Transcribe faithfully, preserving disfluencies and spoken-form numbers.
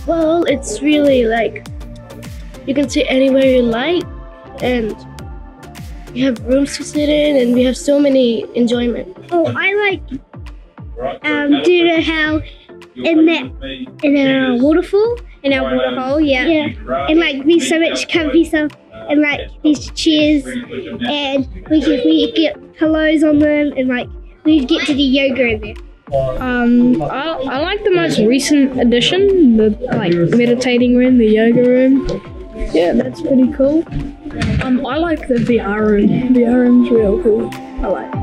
Well, it's really like you can sit anywhere you like, and you have rooms to sit in, and we have so many enjoyment. Oh, I like um, do you know how in that in our waterfall, in our waterhole, yeah, yeah, and like there's so much comfy stuff, and like these chairs, and we can we get pillows on them, and like we get to do yoga in there. Um, I, I like the most recent addition, the like meditating room, the yoga room. Yeah, that's pretty cool. Um, I like the V R room. V R room's real cool. I like it.